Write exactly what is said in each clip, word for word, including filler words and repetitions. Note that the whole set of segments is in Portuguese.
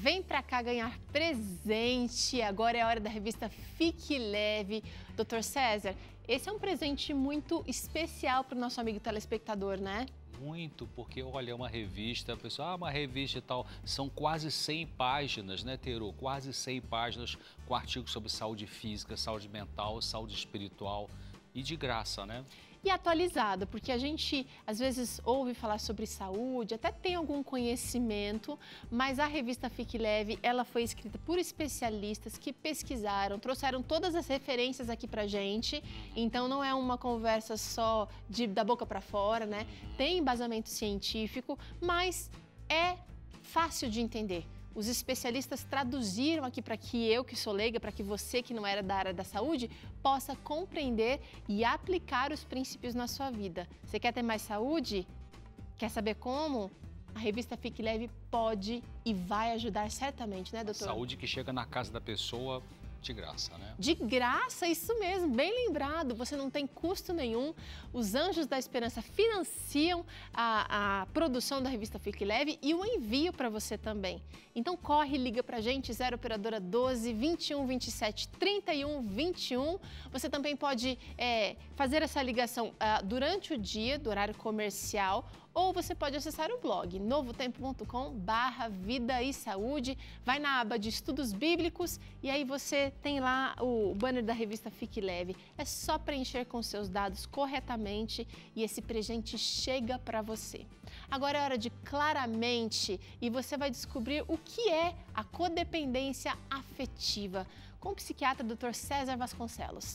Vem pra cá ganhar presente. Agora é a hora da revista Fique Leve. doutor César, esse é um presente muito especial para o nosso amigo telespectador, né? Muito, porque olha, é uma revista, pessoal, ah, uma revista e tal, são quase cem páginas, né, Teru? Quase cem páginas com artigos sobre saúde física, saúde mental, saúde espiritual e de graça, né? E atualizada, porque a gente às vezes ouve falar sobre saúde, até tem algum conhecimento, mas a revista Fique Leve, ela foi escrita por especialistas que pesquisaram, trouxeram todas as referências aqui pra gente, então não é uma conversa só de, da boca para fora, né? Tem embasamento científico, mas é fácil de entender. Os especialistas traduziram aqui para que eu, que sou leiga, para que você, que não era da área da saúde, possa compreender e aplicar os princípios na sua vida. Você quer ter mais saúde? Quer saber como? A revista Fique Leve pode e vai ajudar certamente, né, doutor? Saúde que chega na casa da pessoa de graça, né? De graça, isso mesmo, bem lembrado, você não tem custo nenhum. Os Anjos da Esperança financiam a, a produção da revista Fique Leve e o envio para você também. Então corre, liga pra gente, zero operadora doze, vinte e um, vinte e sete, trinta e um, vinte e um. Você também pode é, fazer essa ligação uh, durante o dia, do horário comercial, ou você pode acessar o blog novo tempo ponto com barra vida e saúde, vai na aba de estudos bíblicos e aí você tem lá o banner da revista Fique Leve. É só preencher com seus dados corretamente e esse presente chega para você. Agora é hora de Claramente e você vai descobrir o que é a codependência afetiva com o psiquiatra doutor César Vasconcelos.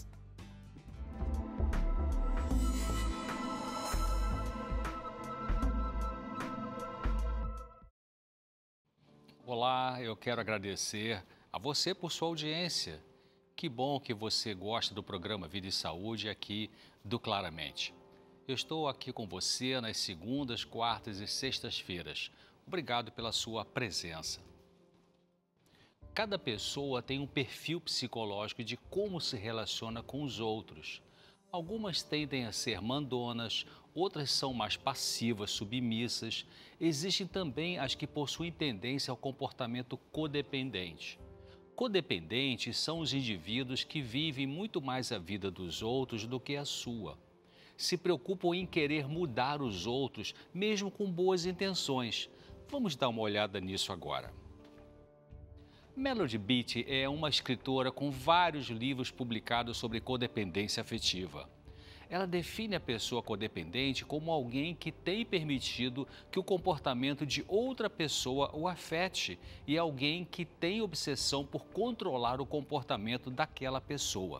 Olá, eu quero agradecer a você por sua audiência. Que bom que você gosta do programa Vida e Saúde aqui do Claramente. Eu estou aqui com você nas segundas, quartas e sextas-feiras. Obrigado pela sua presença. Cada pessoa tem um perfil psicológico de como se relaciona com os outros. Algumas tendem a ser mandonas, outras são mais passivas, submissas. Existem também as que possuem tendência ao comportamento codependente. Codependentes são os indivíduos que vivem muito mais a vida dos outros do que a sua. Se preocupam em querer mudar os outros, mesmo com boas intenções. Vamos dar uma olhada nisso agora. Melody Beattie é uma escritora com vários livros publicados sobre codependência afetiva. Ela define a pessoa codependente como alguém que tem permitido que o comportamento de outra pessoa o afete e alguém que tem obsessão por controlar o comportamento daquela pessoa.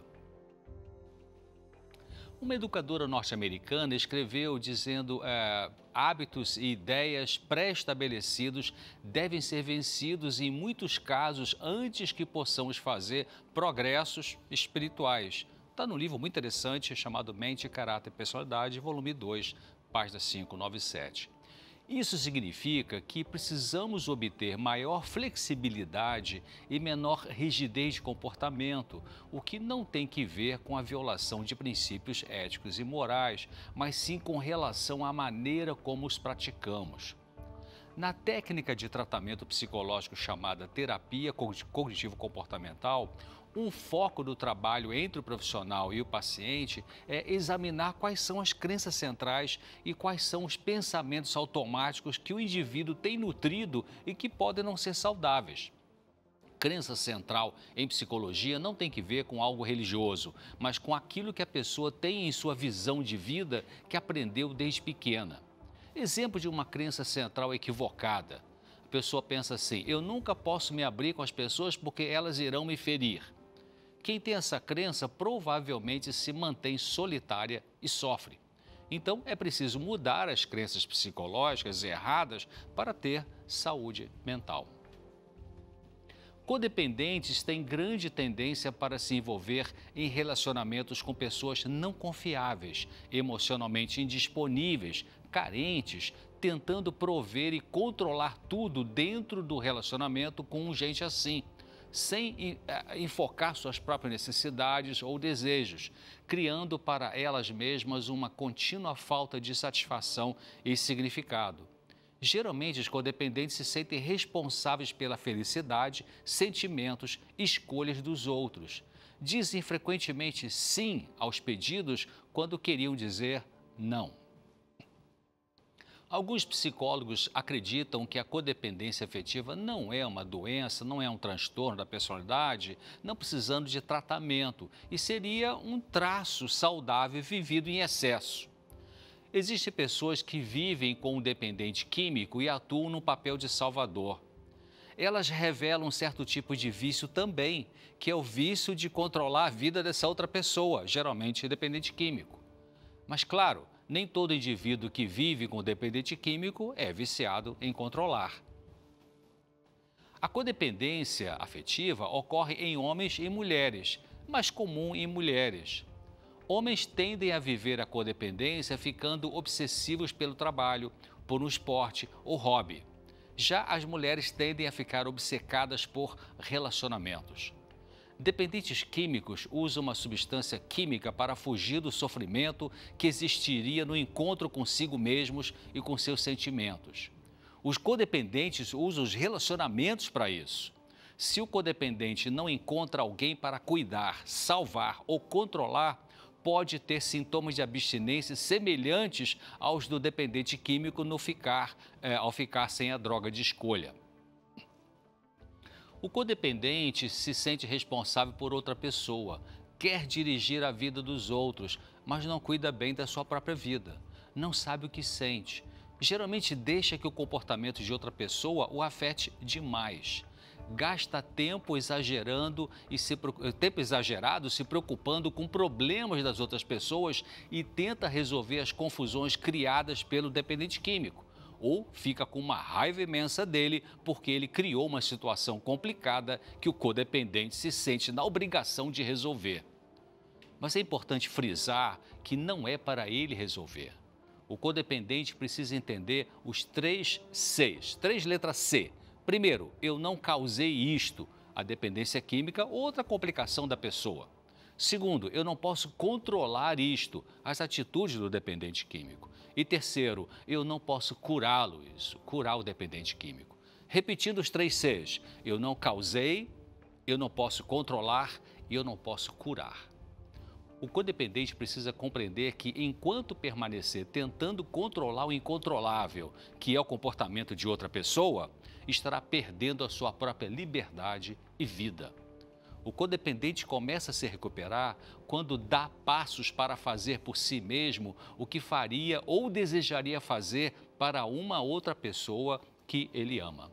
Uma educadora norte-americana escreveu dizendo é, hábitos e ideias pré-estabelecidos devem ser vencidos em muitos casos antes que possamos fazer progressos espirituais. Está num livro muito interessante chamado Mente, Caráter e Personalidade, volume dois, página quinhentos e noventa e sete. Isso significa que precisamos obter maior flexibilidade e menor rigidez de comportamento, o que não tem que ver com a violação de princípios éticos e morais, mas sim com relação à maneira como os praticamos. Na técnica de tratamento psicológico chamada terapia cognitivo-comportamental, um foco do trabalho entre o profissional e o paciente é examinar quais são as crenças centrais e quais são os pensamentos automáticos que o indivíduo tem nutrido e que podem não ser saudáveis. Crença central em psicologia não tem que ver com algo religioso, mas com aquilo que a pessoa tem em sua visão de vida que aprendeu desde pequena. Exemplo de uma crença central equivocada. A pessoa pensa assim: eu nunca posso me abrir com as pessoas porque elas irão me ferir. Quem tem essa crença provavelmente se mantém solitária e sofre. Então é preciso mudar as crenças psicológicas erradas para ter saúde mental. Codependentes têm grande tendência para se envolver em relacionamentos com pessoas não confiáveis, emocionalmente indisponíveis, carentes, tentando prover e controlar tudo dentro do relacionamento com gente assim, sem enfocar suas próprias necessidades ou desejos, criando para elas mesmas uma contínua falta de satisfação e significado. Geralmente, os codependentes se sentem responsáveis pela felicidade, sentimentos e escolhas dos outros. Dizem frequentemente sim aos pedidos quando queriam dizer não. Alguns psicólogos acreditam que a codependência afetiva não é uma doença, não é um transtorno da personalidade, não precisando de tratamento, e seria um traço saudável vivido em excesso. Existem pessoas que vivem com um dependente químico e atuam no papel de salvador. Elas revelam um certo tipo de vício também, que é o vício de controlar a vida dessa outra pessoa, geralmente dependente químico. Mas, claro, nem todo indivíduo que vive com dependente químico é viciado em controlar. A codependência afetiva ocorre em homens e mulheres, mas comum em mulheres. Homens tendem a viver a codependência ficando obsessivos pelo trabalho, por um esporte ou hobby. Já as mulheres tendem a ficar obcecadas por relacionamentos. Dependentes químicos usam uma substância química para fugir do sofrimento que existiria no encontro consigo mesmos e com seus sentimentos. Os codependentes usam os relacionamentos para isso. Se o codependente não encontra alguém para cuidar, salvar ou controlar, pode ter sintomas de abstinência semelhantes aos do dependente químico no ficar, é, ao ficar sem a droga de escolha. O codependente se sente responsável por outra pessoa, quer dirigir a vida dos outros, mas não cuida bem da sua própria vida, não sabe o que sente. Geralmente deixa que o comportamento de outra pessoa o afete demais. Gasta tempo exagerando e se, tempo exagerado se preocupando com problemas das outras pessoas e tenta resolver as confusões criadas pelo dependente químico. Ou fica com uma raiva imensa dele porque ele criou uma situação complicada que o codependente se sente na obrigação de resolver. Mas é importante frisar que não é para ele resolver. O codependente precisa entender os três Cs, três letras C. Primeiro, eu não causei isto, a dependência química ou outra complicação da pessoa. Segundo, eu não posso controlar isto, as atitudes do dependente químico. E terceiro, eu não posso curá-lo, isso, curar o dependente químico. Repetindo os três Cs, eu não causei, eu não posso controlar e eu não posso curar. O codependente precisa compreender que, enquanto permanecer tentando controlar o incontrolável, que é o comportamento de outra pessoa, estará perdendo a sua própria liberdade e vida. O codependente começa a se recuperar quando dá passos para fazer por si mesmo o que faria ou desejaria fazer para uma outra pessoa que ele ama.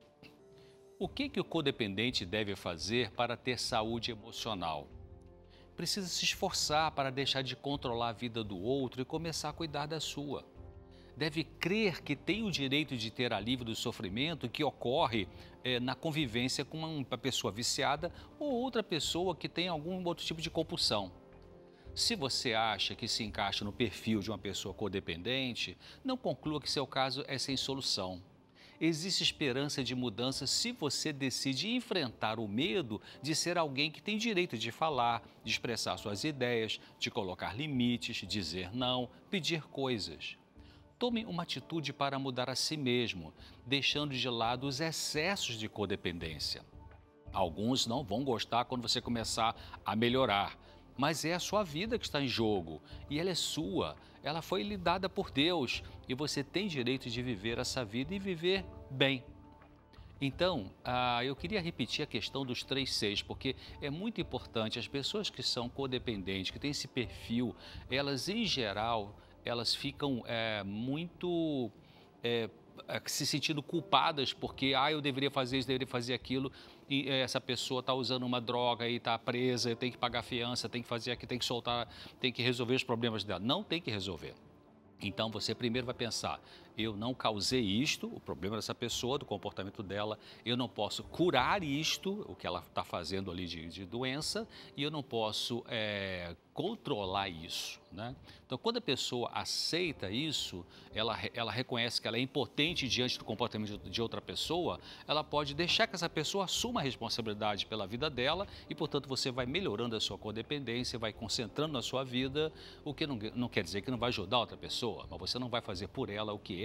O que que o codependente deve fazer para ter saúde emocional? Precisa se esforçar para deixar de controlar a vida do outro e começar a cuidar da sua. Deve crer que tem o direito de ter alívio do sofrimento que ocorre é, na convivência com uma pessoa viciada ou outra pessoa que tem algum outro tipo de compulsão. Se você acha que se encaixa no perfil de uma pessoa codependente, não conclua que seu caso é sem solução. Existe esperança de mudança se você decide enfrentar o medo de ser alguém que tem direito de falar, de expressar suas ideias, de colocar limites, dizer não, pedir coisas. Tome uma atitude para mudar a si mesmo, deixando de lado os excessos de codependência. Alguns não vão gostar quando você começar a melhorar, mas é a sua vida que está em jogo e ela é sua. Ela foi lhe dada por Deus e você tem direito de viver essa vida e viver bem. Então, ah, eu queria repetir a questão dos três Cs, porque é muito importante. As pessoas que são codependentes, que têm esse perfil, elas em geral, elas ficam é, muito é, se sentindo culpadas porque ah, eu deveria fazer isso, deveria fazer aquilo, e essa pessoa está usando uma droga e está presa, tem que pagar fiança, tem que fazer aqui, tem que soltar, tem que resolver os problemas dela. Não tem que resolver. Então, você primeiro vai pensar, eu não causei isto, o problema dessa pessoa, do comportamento dela, eu não posso curar isto, o que ela está fazendo ali de, de doença, e eu não posso é, controlar isso, né? Então, quando a pessoa aceita isso, ela, ela reconhece que ela é impotente diante do comportamento de, de outra pessoa, ela pode deixar que essa pessoa assuma a responsabilidade pela vida dela e, portanto, você vai melhorando a sua codependência, vai concentrando na sua vida, o que não, não quer dizer que não vai ajudar outra pessoa, mas você não vai fazer por ela o que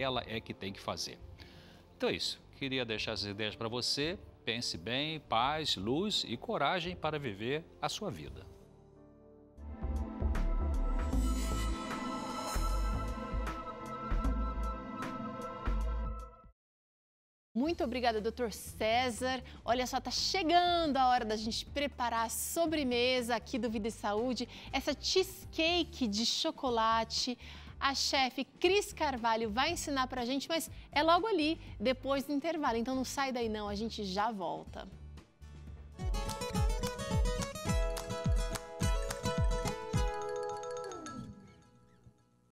ela é que tem que fazer. Então é isso. Queria deixar essas ideias para você. Pense bem, paz, luz e coragem para viver a sua vida. Muito obrigada, doutor César. Olha só, tá chegando a hora da gente preparar a sobremesa aqui do Vida e Saúde. Essa cheesecake de chocolate. A chefe Cris Carvalho vai ensinar pra gente, mas é logo ali, depois do intervalo. Então não sai daí não, a gente já volta.